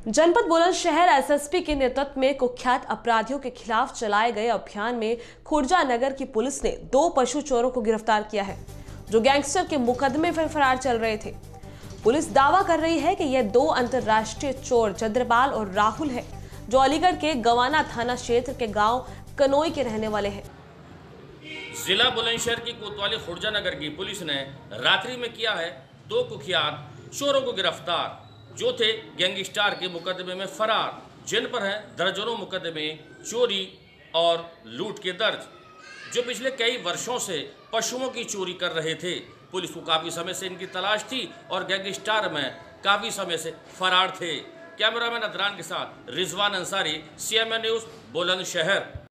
जनपद बुलंदशहर एसएसपी के नेतृत्व में कुख्यात अपराधियों के खिलाफ चलाए गए अभियान में खुर्जा नगर की पुलिस ने 2 पशु चोरों को गिरफ्तार किया है, जो गैंगस्टर के मुकदमे में फरार चल रहे थे। पुलिस दावा कर रही है कि यह 2 अंतर्राष्ट्रीय चोर चंद्रपाल और राहुल है, जो अलीगढ़ के गवाना थाना क्षेत्र के गाँव कनोई के रहने वाले हैं। जिला बुलंदशहर की कोतवाली खुर्जा नगर की पुलिस ने रात्रि में किया है 2 कुख्यात चोरों को गिरफ्तार, जो थे गैंगस्टर के मुकदमे में फरार, जिन पर है दर्जनों मुकदमे चोरी और लूट के दर्ज, जो पिछले कई वर्षों से पशुओं की चोरी कर रहे थे। पुलिस को काफ़ी समय से इनकी तलाश थी और गैंगस्टर में काफ़ी समय से फरार थे। कैमरामैन अदरान के साथ रिजवान अंसारी, CMA न्यूज़ बुलंदशहर।